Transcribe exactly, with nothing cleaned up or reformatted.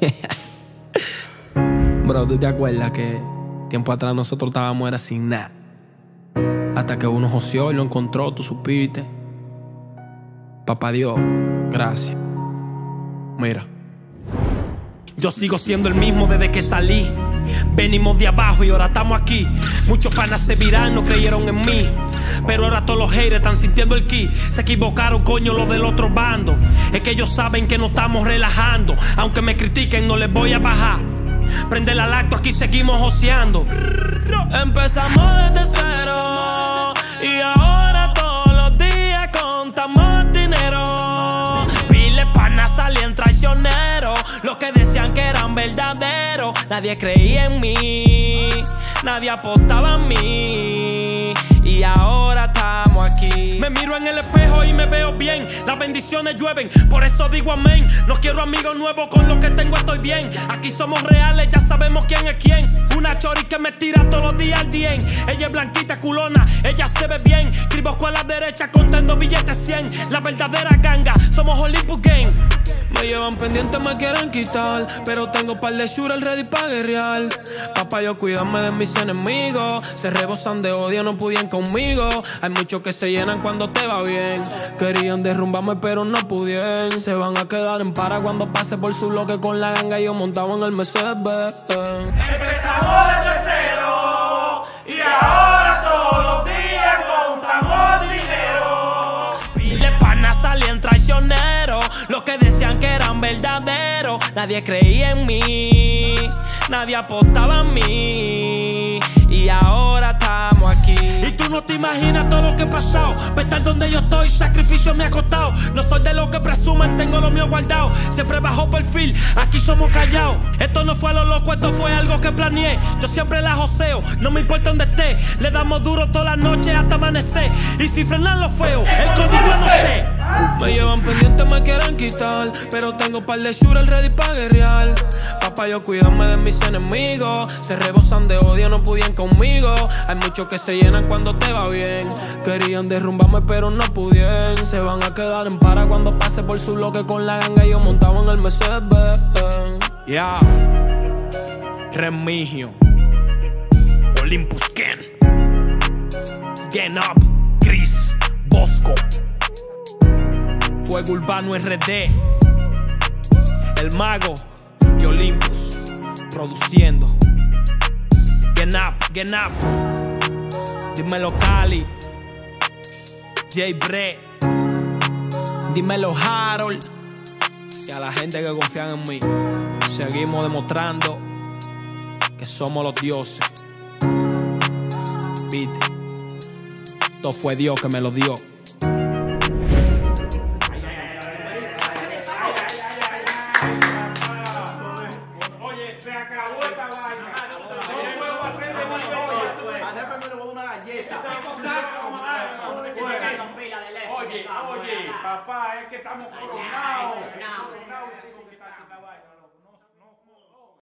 Bro, ¿tú te acuerdas que tiempo atrás nosotros estábamos era sin nada? Hasta que uno joseó y lo encontró, tú supiste. Papá Dios, gracias. Mira, yo sigo siendo el mismo desde que salí. Venimos de abajo y ahora estamos aquí. Muchos panas se viraron, no creyeron en mí, pero ahora todos los haters están sintiendo el ki. Se equivocaron, coño, los del otro bando. Es que ellos saben que no estamos relajando. Aunque me critiquen, no les voy a bajar. Prende la lacto, aquí seguimos joseando. Empezamos desde cero y ahora todos los días contamos dinero. Pile panas salían traicioneros, los que decían que eran verdaderos. Nadie creía en mí, nadie apostaba en mí, y ahora estamos aquí. Me miro en el espejo y me veo bien, las bendiciones llueven, por eso digo amén. No quiero amigos nuevos, con lo que tengo estoy bien. Aquí somos reales, ya sabemos quién es quién. Una chori que me tira todos los días al dien. Ella es blanquita, culona, ella se ve bien. Cribosco a la derecha contando billetes cien. La verdadera ganga, somos Olympus Gang. Me llevan pendiente, me quieren quitar, pero tengo par de shooters ready pa' guerrear. Papá, yo cuidarme de mis enemigos. Se rebosan de odio, no pudieron conmigo. Hay muchos que se llenan cuando te va bien. Querían derrumbarme, pero no pudieron. Se van a quedar en para cuando pase por su bloque con la ganga. Yo montaba en el Mercedes. Empezamos desde cero y ahora todos los días contamos dinero. Pile panas salían traicioneros, los que decían que eran verdaderos. Nadie creía en mí, nadie apostaba en mí, y ahora estamos aquí. Y tú no te imaginas todo lo que he pasado. Para estar donde yo estoy, sacrificio me ha costado. No soy de los que presumen, tengo lo mío guardado. Siempre bajo perfil, aquí somos callados. Esto no fue a lo loco, esto fue algo que planeé. Yo siempre la joseo, no me importa donde esté. Le damos duro toda la noche hasta amanecer. Y si frenan lo feo, el código no sé. Me llevan pendiente, me quieren quitar, pero tengo par de shooters ready pa' guerrear. Papá, yo cuidarme de mis enemigos. Se rebosan de odio, no pudieron conmigo. Hay muchos que se llenan cuando te va bien. Querían derrumbarme, pero no pudieron. Se van a quedar en para cuando pase por su bloque con la ganga. Yo montaba en el Mercedes. Ya, yeah. Remigio, Olympus Ken, Get Up, Chris, Bosco, Fuego Urbano R D, El Mago y Olympus produciendo. Get Up, Get Up. Dímelo Cali, J Bre, dímelo Harold, y a la gente que confían en mí. Seguimos demostrando que somos los dioses. Viste, esto fue Dios que me lo dio. Oye, se acabó esta vaina. No puedo hacer de más cosas. A jefe me lo voy a una galleta. Oye, oye, papá, es que estamos coronados.